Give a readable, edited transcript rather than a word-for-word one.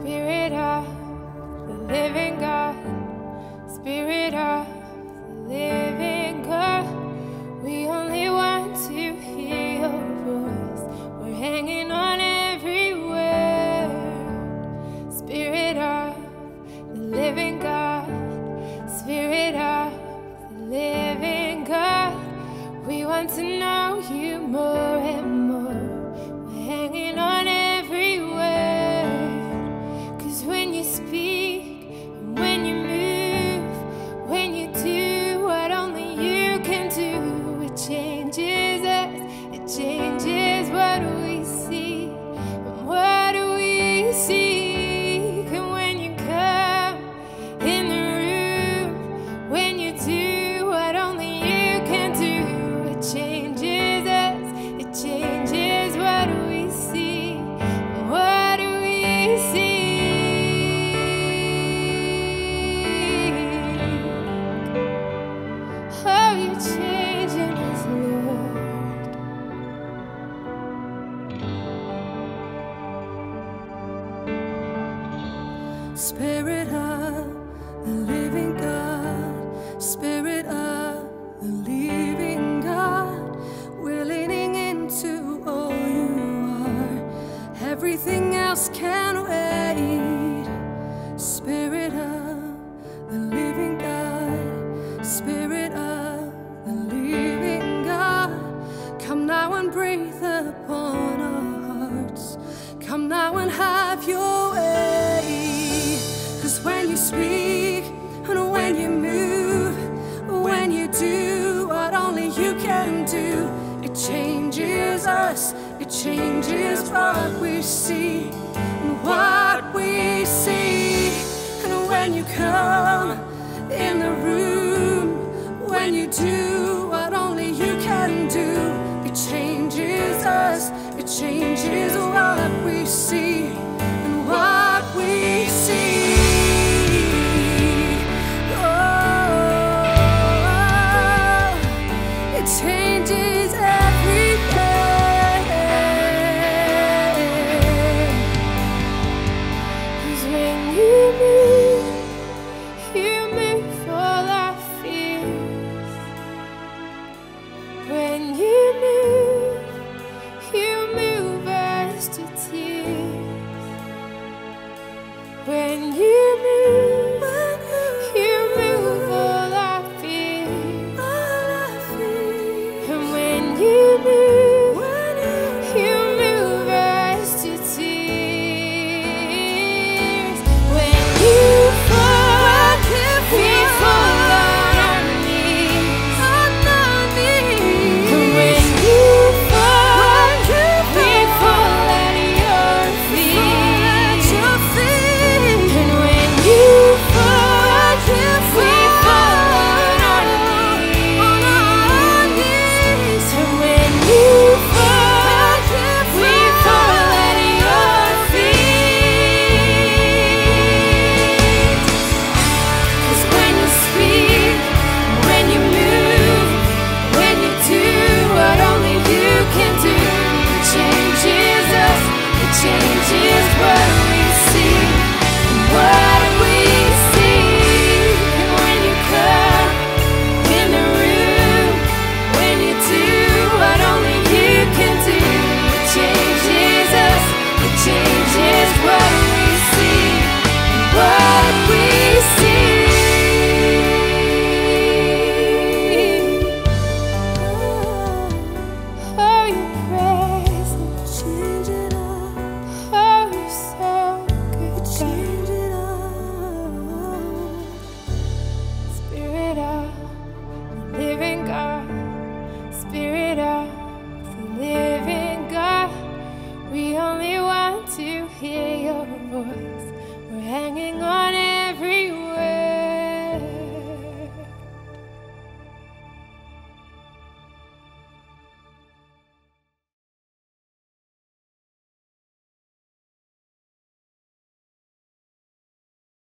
Spirit of the living God, Spirit of the living God, we only want to hear your voice. We're hanging on every word. Spirit of the living God, Spirit of the living God, we want to know you more and more. We're hanging on every word. 'Cause when you speak, and when you move, when you do what only you can do, it changes us, it changes what we see. And what do we seek? And when you come in the room, when you do what only you can do, it changes us, it changes what we see. And what do we see? Oh, you're changing us, Lord. Spirit of the living God, Spirit of the living God, we're leaning into all you are. Everything else can wait. Spirit of the living God, Spirit of the living God, come now and breathe upon our hearts. Come now and have your way. 'Cause when you speak and when you move, when you do what only you can do, it changes us, it changes what we see and what we see. And when you come in the room, when you do what only you can do, it changes us, it changes what we see and what we see. It changes everything. 'Cause when you move all our fears. When you move us to tears. When you move all our fears. And when you move us to tears. When you fall, we fall on our knees. And when you fall, we fall at your feet. And when you fall, we fall on our knees. And when you fall, we fall at your feet. 'Cause when you speak, when you move, when you do what only you can do, it changes us, it changes what we see and what we see. And when you come in the room, when you do what only you can do, it changes us, it changes what we see and what we see. Oh, your presence, Change it all, oh, you're so good, change it all. Spirit of the living God, Spirit of the living God, we only want to hear your voice. We're hanging on